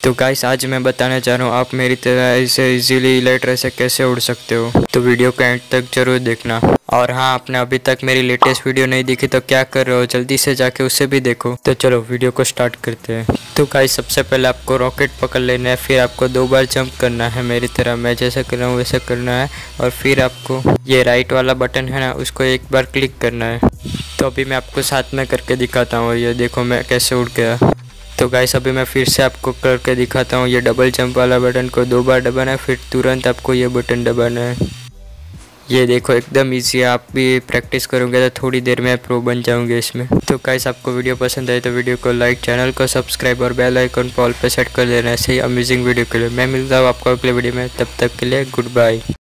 तो गाइस आज मैं बताने जा रहा हूँ आप मेरी तरह ऐसे इजीली इलाइट्रा से कैसे उड़ सकते हो। तो वीडियो को एंड तक जरूर देखना। और हाँ, आपने अभी तक मेरी लेटेस्ट वीडियो नहीं देखी तो क्या कर रहे हो, जल्दी से जाके उसे भी देखो। तो चलो वीडियो को स्टार्ट करते हैं। तो गाइस सबसे पहले आपको रॉकेट पकड़ लेना है, फिर आपको 2 बार जंप करना है मेरी तरह, मैं जैसे कर रहा हूँ वैसे करना है। और फिर आपको ये राइट वाला बटन है ना, उसको एक बार क्लिक करना है। तो अभी मैं आपको साथ में करके दिखाता हूँ, ये देखो मैं कैसे उड़ गया। तो गाइस अभी मैं फिर से आपको करके दिखाता हूँ। ये डबल जंप वाला बटन को 2 बार दबाना है, फिर तुरंत आपको ये बटन दबाना है। ये देखो एकदम इजी है, आप भी प्रैक्टिस करोगे तो थोड़ी देर में प्रो बन जाओगे इसमें। तो गाइस आपको वीडियो पसंद आए तो वीडियो को लाइक, चैनल को सब्सक्राइब और बेल आइकन को ऑल पे सेट कर देना। ऐसे ही अमेजिंग वीडियो के लिए मैं मिलता हूँ आपको अगले वीडियो में, तब तक के लिए गुड बाय।